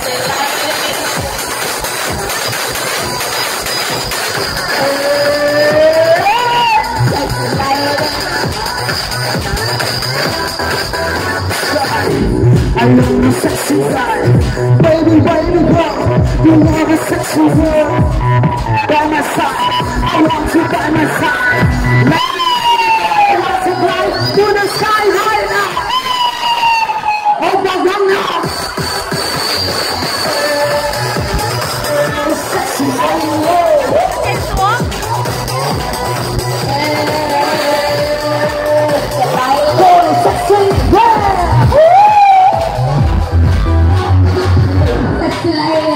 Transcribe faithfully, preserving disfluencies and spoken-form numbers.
I know the sexy side, baby, baby, girl. You love a sexy girl. By my side, I want you by my side. I want to fly to the sky right now. Oh, my God, now. Sexy, oh, It's what? oh, sexy, yeah. Sexy lady.